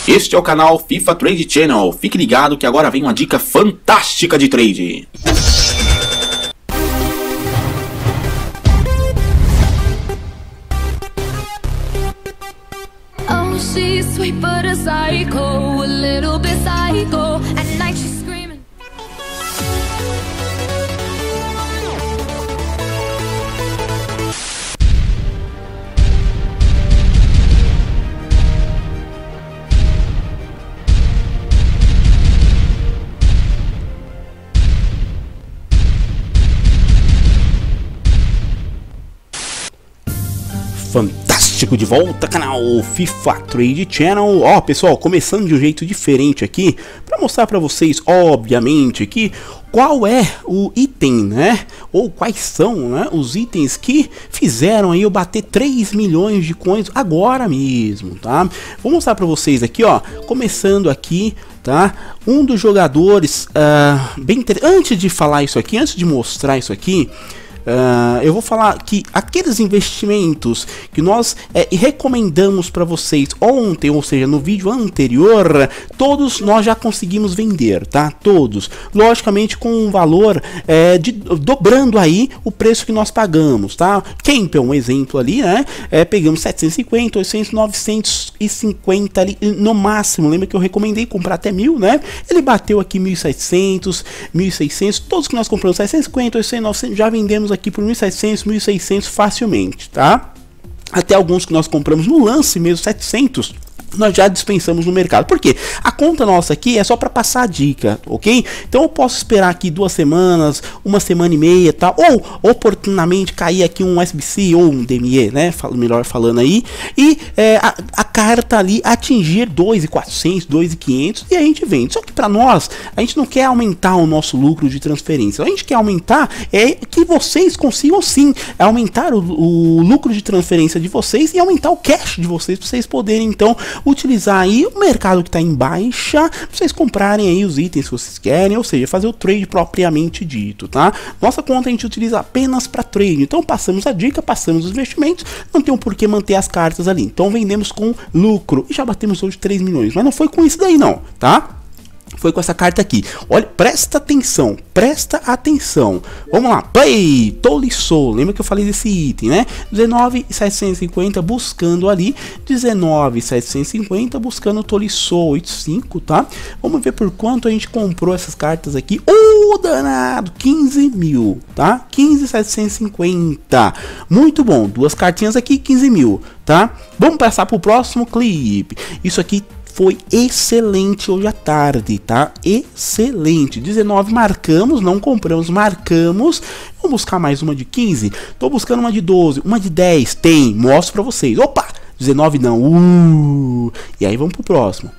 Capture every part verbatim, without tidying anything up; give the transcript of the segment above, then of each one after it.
Este é o canal FIFA Trade Channel. Fique ligado que agora vem uma dica fantástica de trade. Oh, she's sweet but a psycho, a little bit psycho. At night she's screaming. Fantástico, de volta canal FIFA Trade Channel. Ó, pessoal, começando de um jeito diferente aqui para mostrar para vocês, obviamente, que qual é o item, né? Ou quais são, né, os itens que fizeram aí eu bater três milhões de coins agora mesmo, tá? Vou mostrar para vocês aqui, ó, começando aqui, tá? Um dos jogadores, uh, bem inter... antes de falar isso aqui, antes de mostrar isso aqui, Uh, eu vou falar que aqueles investimentos que nós é, recomendamos para vocês ontem, ou seja, no vídeo anterior, todos nós já conseguimos vender, tá? Todos, logicamente com um valor é, de, dobrando aí o preço que nós pagamos, tá? Campbell, um exemplo ali, né? É, pegamos setecentos e cinquenta, oitocentos, novecentos e cinquenta ali no máximo. Lembra que eu recomendei comprar até mil, né? Ele bateu aqui mil e setecentos, mil e seiscentos, todos que nós compramos setecentos e cinquenta, oitocentos, novecentos, já vendemos aqui por mil e setecentos, mil e seiscentos facilmente, tá? Até alguns que nós compramos no lance mesmo, setecentos, nós já dispensamos no mercado. Por quê? A conta nossa aqui é só para passar a dica, ok? Então eu posso esperar aqui duas semanas, uma semana e meia, tá? Ou oportunamente cair aqui um S B C ou um D M E, né? Falo, melhor falando aí. E é, a, a carta ali atingir dois mil e quatrocentos, dois mil e quinhentos e a gente vende. Só que para nós, a gente não quer aumentar o nosso lucro de transferência. A gente quer aumentar é que vocês consigam sim aumentar o, o lucro de transferência de vocês e aumentar o cash de vocês, para vocês poderem então utilizar aí o mercado que está em baixa, pra vocês comprarem aí os itens que vocês querem, ou seja, fazer o trade propriamente dito, tá? Nossa conta a gente utiliza apenas para trade, então passamos a dica, passamos os investimentos, não tem um porquê manter as cartas ali, então vendemos com lucro, e já batemos hoje três milhões, mas não foi com isso daí não, tá? Foi com essa carta aqui. Olha, presta atenção, presta atenção. Vamos lá, play, Tolisso. Lembra que eu falei desse item, né? dezenove mil setecentos e cinquenta buscando ali, dezenove mil setecentos e cinquenta buscando Tolisso oitenta e cinco, tá? Vamos ver por quanto a gente comprou essas cartas aqui. Uh, danado, quinze mil, tá? quinze mil setecentos e cinquenta. Muito bom, duas cartinhas aqui, quinze mil, tá? Vamos passar pro próximo clipe. Isso aqui foi excelente hoje à tarde, tá? Excelente. dezenove marcamos, não compramos, marcamos. Vamos buscar mais uma de quinze. Tô buscando uma de doze, uma de dez. Tem, mostro pra vocês. Opa, dezenove não. Uh! E aí vamos pro próximo.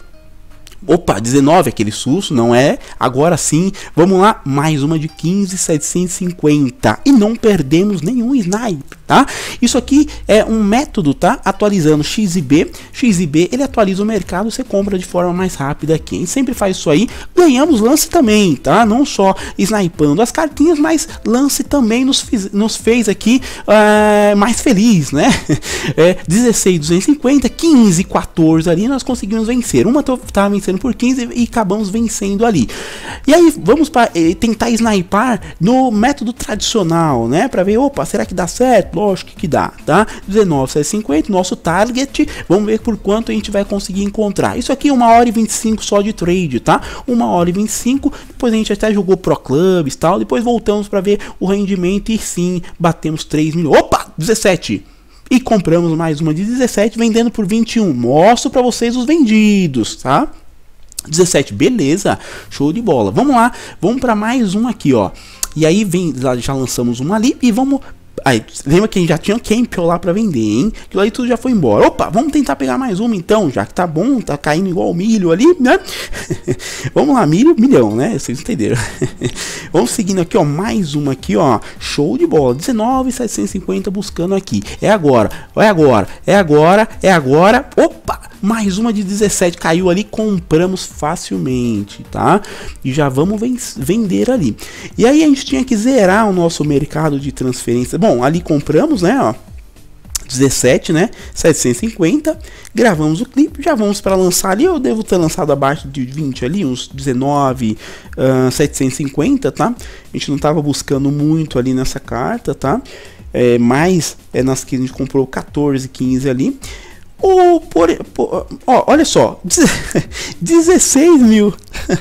Opa, dezenove, aquele susto, não é? Agora sim, vamos lá, mais uma de quinze mil setecentos e cinquenta. E não perdemos nenhum sniper, tá? Isso aqui é um método, tá? Atualizando X I B. X I B, ele atualiza o mercado, você compra de forma mais rápida aqui. A gente sempre faz isso aí. Ganhamos lance também, tá? Não só snipando as cartinhas, mas lance também nos, fiz, nos fez aqui é, mais feliz, né? É, dezesseis mil duzentos e cinquenta, quinze, quatorze ali, nós conseguimos vencer. Uma estava vencendo por quinze e acabamos vencendo ali. E aí vamos para eh, tentar snipar no método tradicional, né? Para ver, opa, será que dá certo? Lógico que dá, tá? dezenove mil setecentos e cinquenta, nosso target. Vamos ver por quanto a gente vai conseguir encontrar. Isso aqui é uma hora e vinte e cinco só de trade, tá? uma hora e vinte e cinco. Depois a gente até jogou Pro Clubs e tal. Depois voltamos para ver o rendimento e sim, batemos três milhões. Opa, dezessete. E compramos mais uma de dezessete, vendendo por vinte e um. Mostro para vocês os vendidos, tá? dezessete, beleza, show de bola. Vamos lá, vamos para mais um aqui, ó. E aí vem, já lançamos uma ali e vamos. Aí, lembra que a gente já tinha Campbell lá para vender, hein? Aquilo aí tudo já foi embora. Opa, vamos tentar pegar mais uma então, já que tá bom, tá caindo igual milho ali, né? Vamos lá, milho, milhão, né? Vocês entenderam. Vamos seguindo aqui, ó, mais uma aqui, ó. Show de bola, dezenove mil setecentos e cinquenta buscando aqui. É agora, é agora, é agora, é agora. Opa! Mais uma de dezessete, caiu ali, compramos facilmente, tá? E já vamos vender ali. E aí a gente tinha que zerar o nosso mercado de transferência. Bom, ali compramos, né, ó. dezessete, né? setecentos e cinquenta. Gravamos o clipe, já vamos para lançar ali. Eu devo ter lançado abaixo de vinte ali, uns dezenove, uh, setecentos e cinquenta, tá? A gente não tava buscando muito ali nessa carta, tá? É, mas é nas que a gente comprou quatorze, quinze ali. O, por, por, ó, olha só, dezesseis mil,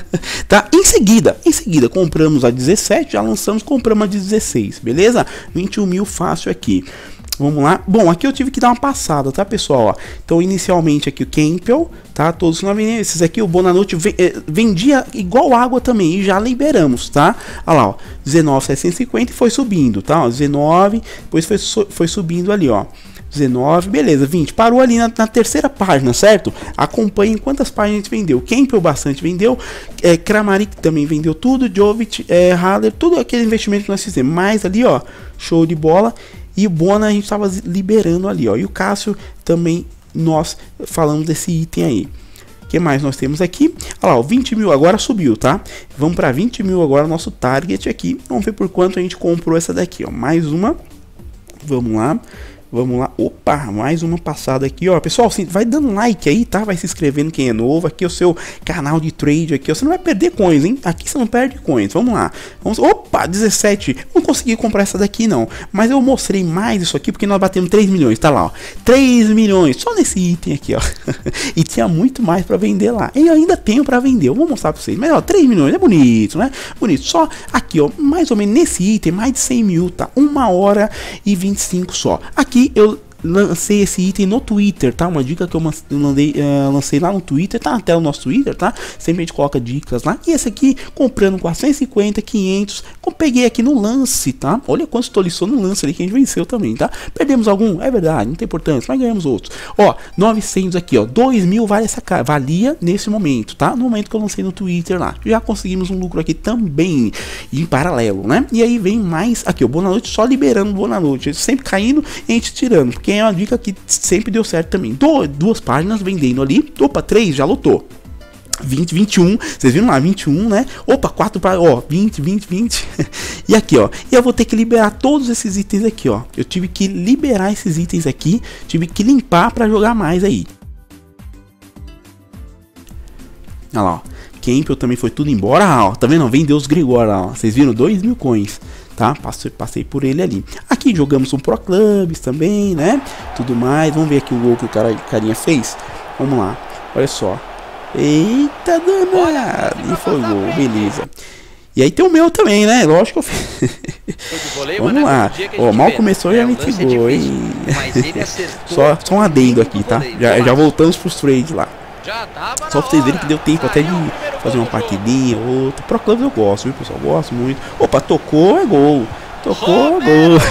tá? Em seguida, em seguida compramos a dezessete, já lançamos, compramos a dezesseis, beleza? vinte e um mil fácil aqui. Vamos lá. Bom, aqui eu tive que dar uma passada, tá, pessoal? Ó, então, inicialmente aqui o Campbell, tá? Todos nós vendemos. Esses aqui, o Bonanote vendia igual água também e já liberamos, tá? Olha lá, ó. dezenove, setecentos e cinquenta e foi subindo, tá? Ó, dezenove, depois foi, foi subindo ali, ó. dezenove, beleza, vinte. Parou ali na, na terceira página, certo? Acompanhem quantas páginas a gente vendeu. Campbell bastante vendeu. É, Kramaric também vendeu tudo. Jovic, é, Haller, tudo aquele investimento que nós fizemos. Mais ali, ó, show de bola. E o Bona a gente estava liberando ali, ó. E o Cássio também nós falamos desse item aí. O que mais nós temos aqui? Olha lá, ó, vinte mil agora subiu, tá? Vamos para vinte mil agora, nosso target aqui. Vamos ver por quanto a gente comprou essa daqui, ó. Mais uma. Vamos lá. Vamos lá, opa, mais uma passada aqui, ó, pessoal, sim, vai dando like aí, tá, vai se inscrevendo quem é novo, aqui é o seu canal de trade aqui, ó, você não vai perder coins, hein, aqui você não perde coins, vamos lá, vamos, opa, dezessete, não consegui comprar essa daqui não, mas eu mostrei mais isso aqui porque nós batemos três milhões, tá lá, ó, três milhões, só nesse item aqui, ó, e tinha muito mais pra vender lá, e eu ainda tenho pra vender, eu vou mostrar pra vocês, mas ó, três milhões, é bonito, né, bonito, só aqui, ó, mais ou menos nesse item, mais de cem mil, tá, uma hora e vinte e cinco só, aqui eu lancei esse item no Twitter, tá? Uma dica que eu mandei, uh, lancei lá no Twitter, tá até o nosso Twitter, tá? Sempre a gente coloca dicas lá. E esse aqui, comprando quatrocentos e cinquenta, quinhentos, eu peguei aqui no lance, tá? Olha quantos toliçou no lance ali que a gente venceu também, tá? Perdemos algum? É verdade, não tem importância, mas ganhamos outros. Ó, novecentos aqui, ó, dois mil vale essa cara, valia nesse momento, tá? No momento que eu lancei no Twitter lá. Já conseguimos um lucro aqui também, em paralelo, né? E aí vem mais aqui, ó, boa noite, só liberando boa noite, sempre caindo e a gente tirando, porque é uma dica que sempre deu certo também. Do, duas páginas vendendo ali. Opa, três, já lotou. vinte, vinte e um, vocês viram lá, vinte e um, né? Opa, quatro para, ó, vinte, vinte, vinte. E aqui, ó, e eu vou ter que liberar todos esses itens aqui, ó. Eu tive que liberar esses itens aqui, tive que limpar para jogar mais aí. Olha lá, ó. Campbell também foi tudo embora, ó. Tá vendo? Vendeu os Grigor, ó. Vocês viram? dois mil coins. Tá? Passei, passei por ele ali. Aqui jogamos um Pro Clubs também, né? Tudo mais. Vamos ver aqui o gol que o cara, carinha fez. Vamos lá. Olha só. Eita danado. E foi gol. Beleza. E aí tem o meu também, né? Lógico que eu fiz. Vamos lá. Ó, mal começou e já me pegou, hein? só, só um adendo aqui, tá? Já, já voltamos pros trades lá. Só pra vocês verem que deu tempo até de fazer uma partidinha, outra. Pro Clubs eu gosto, viu, pessoal? Gosto muito. Opa, tocou, é gol. Tocou, é gol.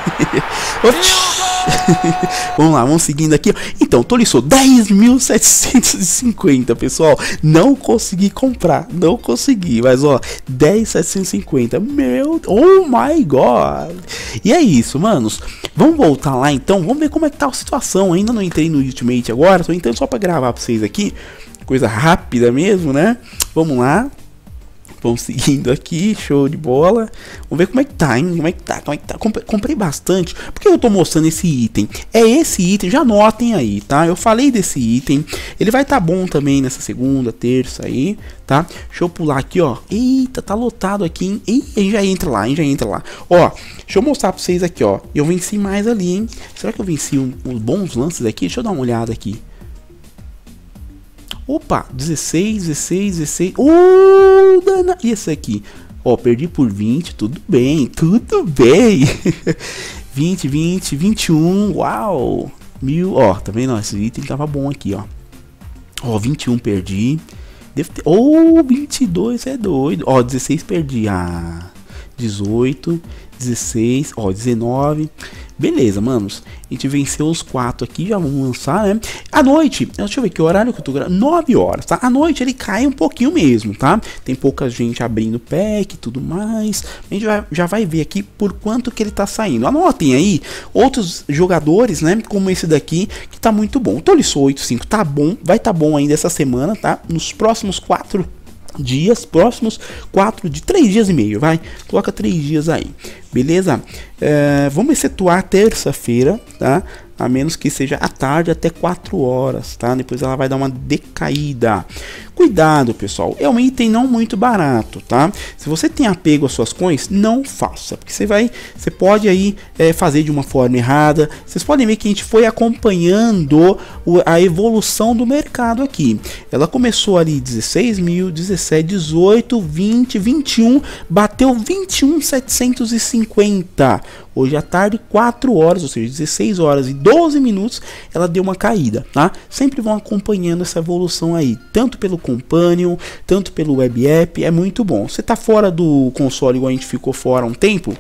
Vamos lá, vamos seguindo aqui. Então, toliçou dez mil setecentos e cinquenta, pessoal. Não consegui comprar, não consegui. Mas, ó, dez mil setecentos e cinquenta. Meu, oh my god. E é isso, manos. Vamos voltar lá, então. Vamos ver como é que tá a situação. Ainda não entrei no Ultimate agora. Tô entrando só pra gravar pra vocês aqui. Coisa rápida mesmo, né? Vamos lá. Vamos seguindo aqui, show de bola. Vamos ver como é que tá, hein? Como é que tá, como é que tá. Comprei, comprei bastante. Por que eu tô mostrando esse item? É esse item, já anotem aí, tá? Eu falei desse item. Ele vai tá bom também nessa segunda, terça aí, tá? Deixa eu pular aqui, ó. Eita, tá lotado aqui, hein? E já entra lá, hein? Já entra lá. Ó, deixa eu mostrar pra vocês aqui, ó. Eu venci mais ali, hein? Será que eu venci uns um, um bons lances aqui? Deixa eu dar uma olhada aqui. Opa, dezesseis, dezesseis, dezesseis. Oh, dana. E esse aqui? Ó, perdi por vinte. Tudo bem, tudo bem. vinte, vinte, vinte e um. Uau. Mil. Ó, tá vendo? Esse item tava bom aqui, ó. Ó, vinte e um perdi. Deve ter. Oh, vinte e dois é doido. Ó, dezesseis perdi. Ah, dezoito, dezesseis. Ó, dezenove. Beleza, manos. A gente venceu os quatro aqui. Já vamos lançar, né? À noite, deixa eu ver que horário que eu tô gravando. nove horas, tá? À noite ele cai um pouquinho mesmo, tá? Tem pouca gente abrindo pack e tudo mais. A gente vai, já vai ver aqui por quanto que ele tá saindo. Anotem aí outros jogadores, né? Como esse daqui, que tá muito bom. O Tolisso oitenta e cinco tá bom. Vai tá bom ainda essa semana, tá? Nos próximos quatro dias, próximos quatro de três dias e meio, vai, coloca três dias aí. beleza? É, vamos excetuar terça-feira, tá? A menos que seja à tarde até quatro horas, tá? Depois ela vai dar uma decaída. Cuidado, pessoal, é um item não muito barato, tá? Se você tem apego às suas coins, não faça, porque você vai, você pode aí é, fazer de uma forma errada. Vocês podem ver que a gente foi acompanhando o, a evolução do mercado aqui. Ela começou ali dezesseis mil, dezessete, dezoito, vinte, vinte e um, bateu vinte e um mil setecentos e cinquenta. Hoje à tarde, quatro horas, ou seja, dezesseis horas e doze minutos, ela deu uma caída, tá? Sempre vão acompanhando essa evolução aí, tanto pelo Companion, tanto pelo Web App, é muito bom. Você tá fora do console igual a gente ficou fora há um tempo,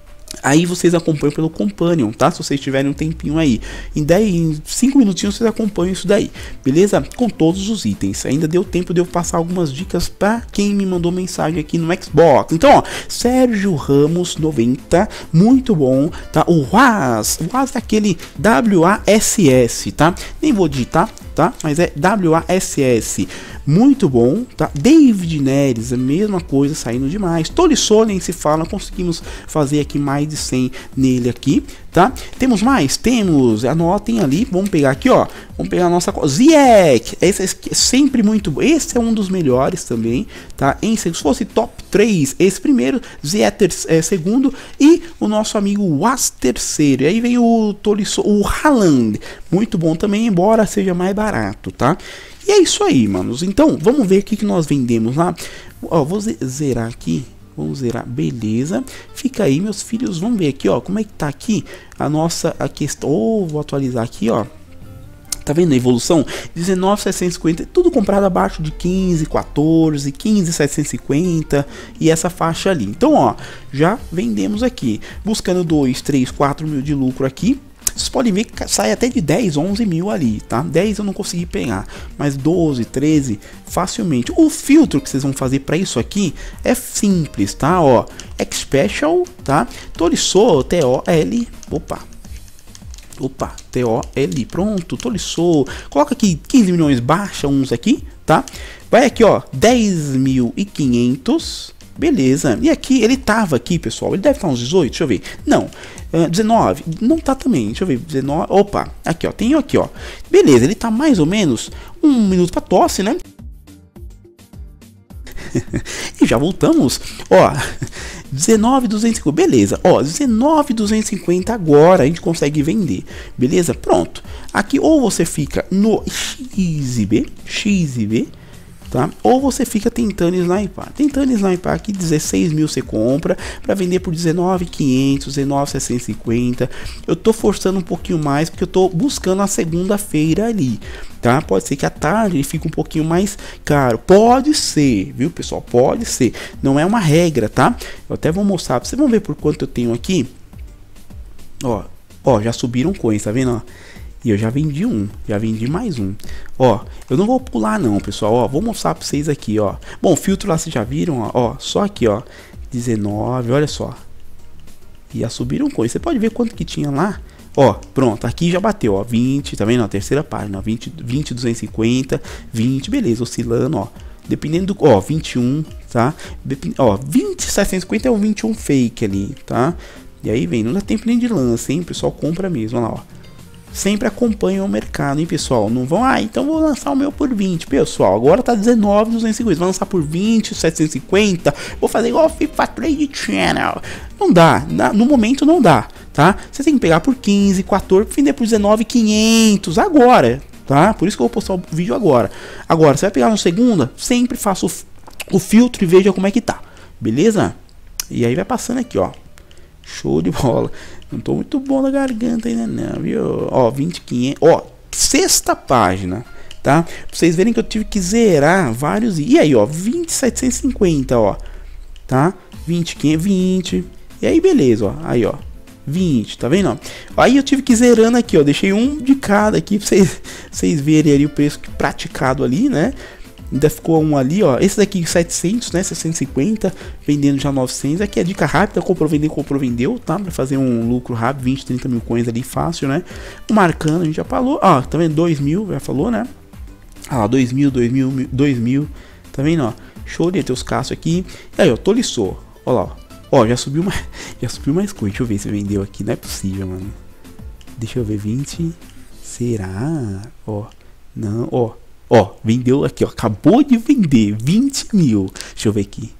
aí vocês acompanham pelo Companion, tá? Se vocês tiverem um tempinho aí, em dez, em cinco minutinhos vocês acompanham isso daí, beleza? Com todos os itens. Ainda deu tempo de eu passar algumas dicas para quem me mandou mensagem aqui no Xbox. Então, ó, Sérgio Ramos noventa, muito bom, tá? O Waz, o Waz é aquele W A S S, tá? Nem vou digitar, tá? Mas é W A S S. Muito bom, tá? David Neres, a mesma coisa, saindo demais. Tolisso nem se fala, conseguimos fazer aqui mais de cem nele aqui, tá? Temos mais? Temos, anotem ali, vamos pegar aqui, ó. Vamos pegar a nossa Ziek, esse é sempre muito bom. Esse é um dos melhores também, tá? Em, se fosse top três, esse primeiro, Ziek é segundo e o nosso amigo Was terceiro. E aí vem o Tolisso, o Haaland, muito bom também, embora seja mais barato, tá? E é isso aí, manos. Então, vamos ver o que, que nós vendemos lá. Ó, vou zerar aqui. Vamos zerar, beleza. Fica aí, meus filhos. Vamos ver aqui, ó. Como é que tá aqui a nossa a questão. Oh, vou atualizar aqui, ó. Tá vendo a evolução? dezenove mil setecentos e cinquenta, tudo comprado abaixo de quinze, quatorze, quinze mil setecentos e cinquenta e essa faixa ali. Então, ó, já vendemos aqui. Buscando dois, três, quatro mil de lucro aqui. Vocês podem ver que sai até de dez, onze mil ali, tá? dez eu não consegui pegar, mas doze, treze facilmente. O filtro que vocês vão fazer para isso aqui é simples, tá? Ó, X-Special, tá? Tolisso, T O L, opa. Opa, T O L, pronto, Tolisso. Coloca aqui quinze milhões, baixa uns aqui, tá? Vai aqui, ó, dez mil e quinhentos. Beleza, e aqui ele tava aqui, pessoal, ele deve estar uns dezoito, deixa eu ver, não, uh, dezenove, não tá também, deixa eu ver, dezenove, opa, aqui ó, tem aqui ó, beleza, ele tá mais ou menos um minuto pra tosse, né, e já voltamos, ó, dezenove mil duzentos e cinquenta, beleza, ó, dezenove mil duzentos e cinquenta agora a gente consegue vender, beleza, pronto, aqui ou você fica no X I B, X I B, tá? Ou você fica tentando snipar. Tentando snipar aqui, dezesseis mil você compra para vender por dezenove mil e quinhentos, dezenove mil setecentos e cinquenta. Eu tô forçando um pouquinho mais porque eu tô buscando a segunda-feira ali, tá? Pode ser que à tarde ele fique um pouquinho mais caro. Pode ser, viu, pessoal? Pode ser. Não é uma regra, tá? Eu até vou mostrar para vocês. Vamos ver por quanto eu tenho aqui. Ó, ó, já subiram coins, tá vendo, ó? E eu já vendi um, já vendi mais um. Ó, eu não vou pular não, pessoal. Ó, vou mostrar pra vocês aqui, ó. Bom, filtro lá vocês já viram, ó. Ó, só aqui, ó. dezenove, olha só. E já subiram coisa. Você pode ver quanto que tinha lá. Ó, pronto, aqui já bateu, ó. vinte, tá vendo? A terceira página, ó. vinte, vinte, duzentos e cinquenta, vinte, beleza, oscilando, ó. Dependendo do, ó, vinte e um, tá? Dep ó, vinte, setecentos e cinquenta é o vinte e um fake ali, tá? E aí vem, não dá tempo nem de lance, hein? O pessoal compra mesmo, olha lá, ó. Sempre acompanham o mercado, hein, pessoal? Não vão, ah, então vou lançar o meu por vinte, pessoal. Agora tá dezenove mil duzentos e cinquenta, vai lançar por vinte, setecentos e cinquenta. Vou fazer igual o FIFA Trade Channel. Não dá, no momento não dá, tá? Você tem que pegar por quinze, quatorze, vender por dezenove mil e quinhentos agora, tá? Por isso que eu vou postar o vídeo agora. Agora, você vai pegar no segunda, sempre faça o, o filtro e veja como é que tá, beleza? E aí vai passando aqui, ó. Show de bola. Não tô muito bom na garganta ainda não, viu? Ó, vinte, quinhentos. Ó, sexta página, tá? Pra vocês verem que eu tive que zerar vários. E aí, ó, vinte, setecentos e cinquenta, ó. Tá? vinte, quinhentos, vinte. E aí, beleza, ó. Aí, ó. vinte, tá vendo? Aí eu tive que ir zerando aqui, ó. Deixei um de cada aqui pra vocês, vocês verem ali o preço praticado ali, né? Ainda ficou um ali, ó. Esse daqui setecentos, né? seiscentos e cinquenta, vendendo já novecentos. Aqui é dica rápida, comprou, vendeu, comprou, vendeu, tá? Pra fazer um lucro rápido, vinte, trinta mil coins ali, fácil, né? O Marcano, a gente já falou. Ó, tá vendo? dois mil, já falou, né? Ah, dois mil, dois mil, dois mil. Tá vendo, ó? Show de ter os caços aqui. E aí, ó, Tolisso. Ó lá, ó. Ó, já subiu mais, já subiu mais coisa. Deixa eu ver se vendeu aqui. Não é possível, mano. Deixa eu ver, vinte. Será? Ó, não, ó. Ó, vendeu aqui, ó. Acabou de vender, vinte mil. Deixa eu ver aqui.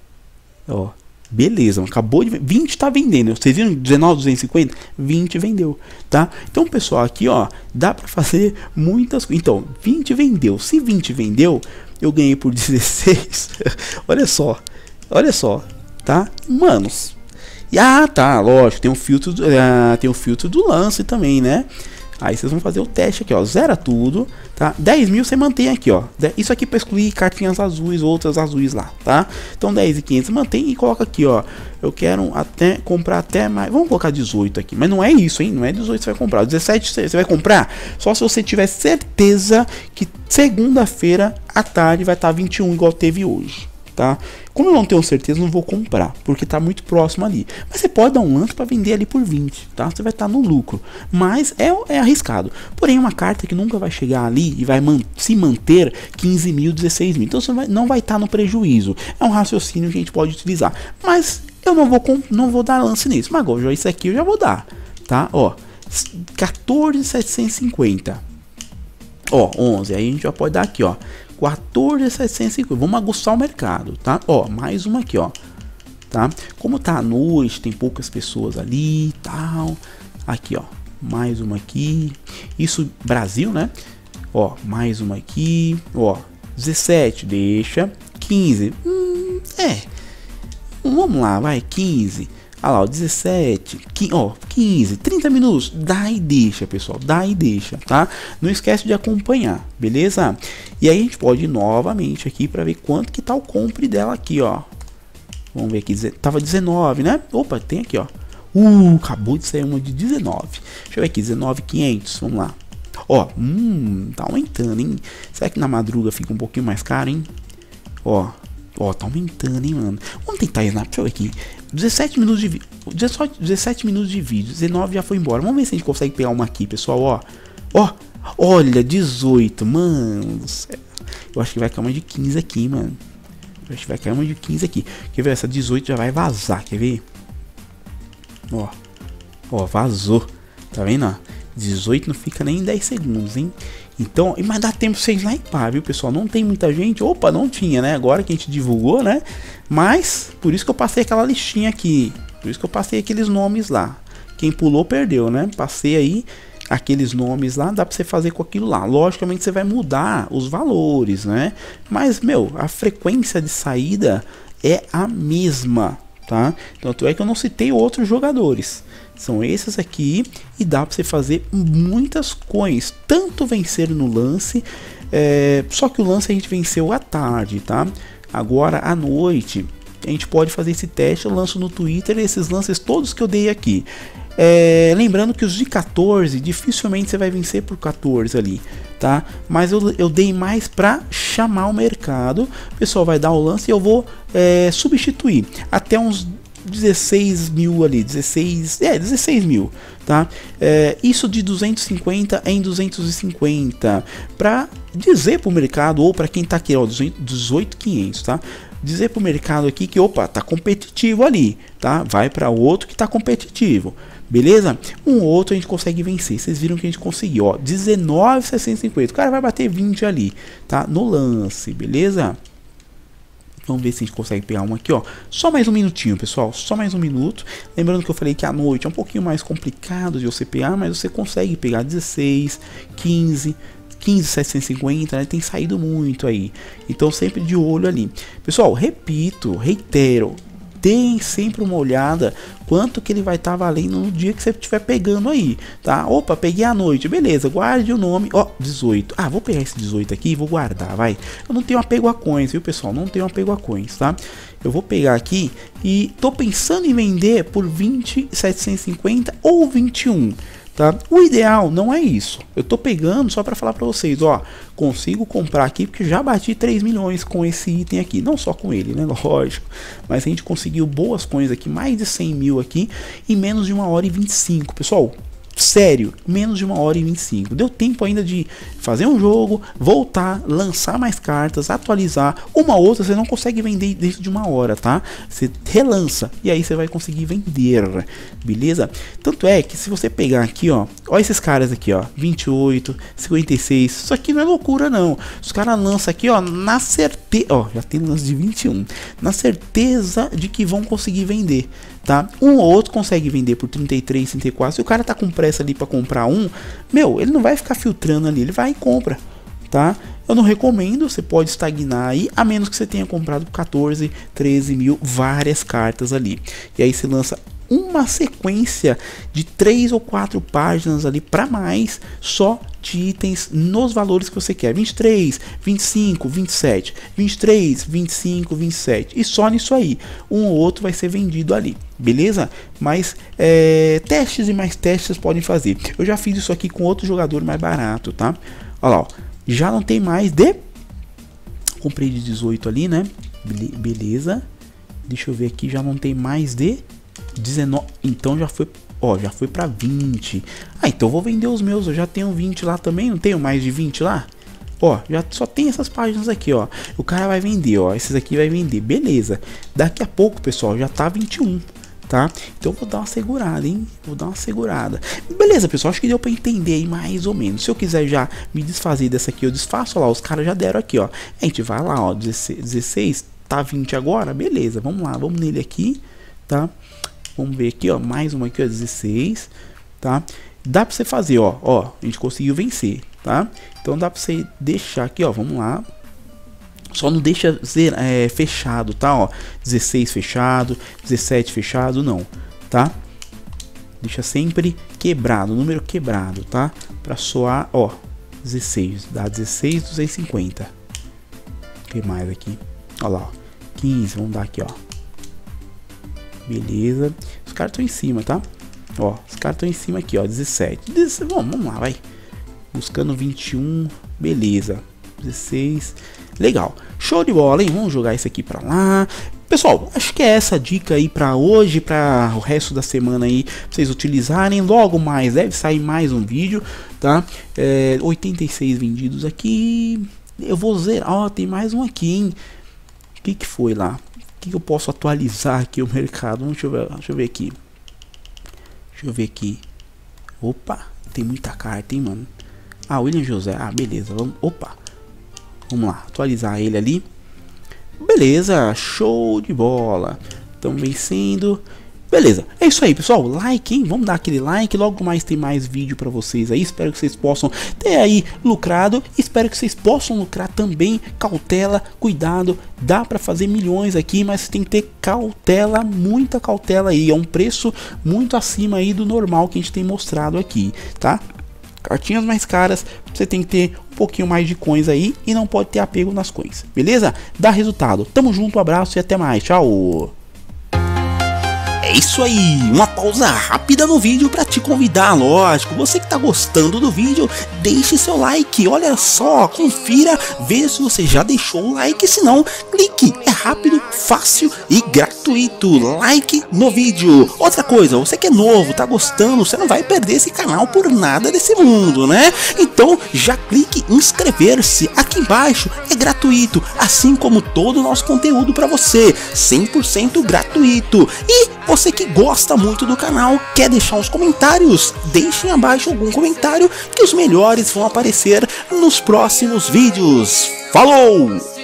Ó, beleza, acabou de vender. vinte tá vendendo. Vocês viram? dezenove, duzentos e cinquenta? vinte vendeu, tá? Então, pessoal, aqui, ó, dá pra fazer muitas coisas. Então, vinte vendeu. Se vinte vendeu, eu ganhei por dezesseis. Olha só, olha só, tá? Manos. E, ah, tá, lógico, tem um filtro, uh, tem um filtro do lance também, né? Aí vocês vão fazer o teste aqui, ó, zera tudo, tá? dez mil você mantém aqui, ó. Isso aqui para excluir cartinhas azuis, outras azuis lá, tá? Então dez e quinhentos mantém e coloca aqui, ó. Eu quero até comprar até mais. Vamos colocar dezoito aqui, mas não é isso, hein? Não é dezoito que você vai comprar. dezessete você vai comprar só se você tiver certeza que segunda-feira à tarde vai estar vinte e um igual teve hoje. Tá? Como eu não tenho certeza, não vou comprar, porque tá muito próximo ali. Mas você pode dar um lance para vender ali por vinte, tá? Você vai estar tá no lucro, mas é, é arriscado. Porém, uma carta que nunca vai chegar ali e vai man se manter quinze mil, dezesseis mil. Então você vai, não vai estar tá no prejuízo. É um raciocínio que a gente pode utilizar. Mas eu não vou, não vou dar lance nisso. Mas agora, isso aqui eu já vou dar, tá? Ó, quatorze mil setecentos e cinquenta. Ó, onze. Aí a gente já pode dar aqui, ó. quatorze mil setecentos e cinquenta. Vamos aguçar o mercado, tá? Ó, mais uma aqui, ó. Tá? Como tá à noite, tem poucas pessoas ali e tal. Aqui, ó. Mais uma aqui. Isso, Brasil, né? Ó, mais uma aqui. Ó, dezessete, deixa. quinze. Hum, é. Vamos lá, vai. quinze. Olha lá, ó, dezessete, quinze, ó, quinze, trinta minutos, dá e deixa, pessoal, dá e deixa, tá? Não esquece de acompanhar, beleza? E aí a gente pode ir novamente aqui para ver quanto que tá o compre dela aqui, ó. Vamos ver aqui, tava dezenove, né? Opa, tem aqui, ó. Uh, acabou de sair uma de dezenove. Deixa eu ver aqui, dezenove mil e quinhentos, vamos lá. Ó, hum, tá aumentando, hein? Será que na madruga fica um pouquinho mais caro, hein? Ó, ó, tá aumentando, hein, mano? Vamos tentar snap, deixa eu ver aqui. dezessete minutos de vídeo, dezessete minutos de vídeo, dezenove já foi embora. Vamos ver se a gente consegue pegar uma aqui, pessoal, ó. Ó, olha, dezoito, mano do céu. Eu acho que vai cair uma de quinze aqui, mano. Eu acho que vai cair uma de quinze aqui. Quer ver? Essa dezoito já vai vazar, quer ver? Ó, ó, vazou. Tá vendo, ó? dezoito não fica nem em dez segundos, hein? Então, mas dá tempo pra vocês sniper, viu, pessoal? Não tem muita gente. Opa, não tinha, né? Agora que a gente divulgou, né? Mas, por isso que eu passei aquela listinha aqui. Por isso que eu passei aqueles nomes lá. Quem pulou, perdeu, né? Passei aí aqueles nomes lá. Dá pra você fazer com aquilo lá. Logicamente, você vai mudar os valores, né? Mas, meu, a frequência de saída é a mesma, tá? Tanto é que eu não citei outros jogadores. São esses aqui e dá para você fazer muitas coins, tanto vencer no lance, é, só que o lance a gente venceu à tarde, tá? Agora à noite a gente pode fazer esse teste, eu lanço no Twitter esses lances todos que eu dei aqui. É, lembrando que os de quatorze, dificilmente você vai vencer por quatorze ali, tá? Mas eu, eu dei mais para chamar o mercado, o pessoal vai dar o lance e eu vou é, substituir até uns dezesseis mil ali, dezesseis, é, dezesseis mil, tá? É, isso de duzentos e cinquenta em duzentos e cinquenta, para dizer pro mercado, ou para quem tá aqui, ó, dezoito mil e quinhentos, tá? Dizer pro mercado aqui que, opa, tá competitivo ali, tá? Vai para outro que tá competitivo, beleza? Um outro a gente consegue vencer, vocês viram que a gente conseguiu, ó, dezenove mil seiscentos e cinquenta, o cara vai bater vinte ali, tá? No lance, beleza? Vamos ver se a gente consegue pegar uma aqui, ó. Só mais um minutinho, pessoal. Só mais um minuto. Lembrando que eu falei que à noite é um pouquinho mais complicado de você pegar, mas você consegue pegar dezesseis, quinze, quinze mil setecentos e cinquenta, né? Tem saído muito aí. Então sempre de olho ali. Pessoal, repito, reitero. Deem sempre uma olhada quanto que ele vai estar tá valendo no dia que você estiver pegando aí, tá? Opa, peguei à noite, beleza, guarde o nome, ó, dezoito, ah, vou pegar esse dezoito aqui e vou guardar, vai. Eu não tenho apego a coins, viu, pessoal, não tenho apego a coins, tá? Eu vou pegar aqui e tô pensando em vender por vinte mil setecentos e cinquenta ou vinte e um, tá? O ideal não é isso. Eu tô pegando só para falar para vocês, ó, consigo comprar aqui porque já bati três milhões com esse item aqui, não só com ele, né, lógico, mas a gente conseguiu boas coisas aqui, mais de cem mil aqui em menos de uma hora e vinte e cinco, pessoal. Sério, menos de uma hora e vinte e cinco. Deu tempo ainda de fazer um jogo, voltar, lançar mais cartas, atualizar. Uma outra você não consegue vender dentro de uma hora, tá? Você relança e aí você vai conseguir vender, beleza? Tanto é que se você pegar aqui, ó, ó esses caras aqui, ó, vinte e oito, cinquenta e seis, isso aqui não é loucura não. Os caras lançam aqui, ó, na certeza, ó, já tem lance de vinte e um, na certeza de que vão conseguir vender, tá? Um ou outro consegue vender por trinta e três, trinta e quatro. Se o cara tá com pressa ali para comprar um, meu, ele não vai ficar filtrando ali, ele vai e compra, tá? Eu não recomendo, você pode estagnar aí, a menos que você tenha comprado por quatorze, treze mil, várias cartas ali. E aí você lança uma sequência de três ou quatro páginas ali para mais, só de itens nos valores que você quer, vinte e três, vinte e cinco, vinte e sete, vinte e três, vinte e cinco, vinte e sete, e só nisso aí, um ou outro vai ser vendido ali, beleza? Mas é, testes e mais testes vocês podem fazer. Eu já fiz isso aqui com outro jogador mais barato, tá? Olha lá, ó, já não tem mais de... Comprei de dezoito ali, né? Beleza. Deixa eu ver aqui, já não tem mais de dezenove, então já foi, ó, já foi pra vinte. Ah, então eu vou vender os meus, eu já tenho vinte lá também, não tenho mais de vinte lá? Ó, já só tem essas páginas aqui, ó. O cara vai vender, ó, esses aqui vai vender, beleza. Daqui a pouco, pessoal, já tá vinte e um, tá? Então eu vou dar uma segurada, hein? Vou dar uma segurada. Beleza, pessoal, acho que deu pra entender aí mais ou menos. Se eu quiser já me desfazer dessa aqui, eu desfaço, ó lá, os caras já deram aqui, ó. A gente vai lá, ó, dezesseis, tá vinte agora, beleza, vamos lá, vamos nele aqui, tá? Vamos ver aqui, ó, mais uma aqui, ó, dezesseis, tá? Dá pra você fazer, ó, ó, a gente conseguiu vencer, tá? Então dá pra você deixar aqui, ó, vamos lá. Só não deixa ser é, fechado, tá? Ó, dezesseis fechado, dezessete fechado, não, tá? Deixa sempre quebrado, número quebrado, tá? Pra soar, ó, dezesseis, dá dezesseis, duzentos e cinquenta. O que mais aqui? Ó lá, ó, quinze, vamos dar aqui, ó. Beleza, os caras estão em cima, tá? Ó, os caras estão em cima aqui, ó, dezessete. dezessete. Bom, vamos lá, vai. Buscando vinte e um, beleza. dezesseis, legal. Show de bola, hein? Vamos jogar isso aqui pra lá. Pessoal, acho que é essa a dica aí pra hoje, pra o resto da semana aí, pra vocês utilizarem. Logo mais, deve sair mais um vídeo, tá? É, oitenta e seis vendidos aqui. Eu vou zerar, ó, tem mais um aqui, hein? O que que foi lá? Que eu posso atualizar aqui o mercado? Deixa eu ver, deixa eu ver aqui. Deixa eu ver aqui. Opa, tem muita carta, hein, mano. Ah, William José. Ah, beleza. Vamos, opa. Vamos lá, atualizar ele ali. Beleza, show de bola. Estão vencendo. Beleza, é isso aí, pessoal. Like, hein? Vamos dar aquele like. Logo mais tem mais vídeo pra vocês aí. Espero que vocês possam ter aí lucrado. Espero que vocês possam lucrar também. Cautela, cuidado. Dá pra fazer milhões aqui, mas você tem que ter cautela, muita cautela aí. É um preço muito acima aí do normal que a gente tem mostrado aqui, tá? Cartinhas mais caras, você tem que ter um pouquinho mais de coins aí e não pode ter apego nas coins, beleza? Dá resultado. Tamo junto, um abraço e até mais. Tchau! É isso aí, uma pausa rápida no vídeo para te convidar, lógico. Você que tá gostando do vídeo, deixe seu like, olha só, confira, vê se você já deixou o like, se não, clique, é rápido, fácil e gratuito, like no vídeo. Outra coisa, você que é novo, tá gostando, você não vai perder esse canal por nada desse mundo, né? Então já clique em inscrever-se, aqui embaixo é gratuito, assim como todo o nosso conteúdo para você, cem por cento gratuito. E você que gosta muito do canal, quer deixar uns comentários? Deixem abaixo algum comentário que os melhores vão aparecer nos próximos vídeos. Falou!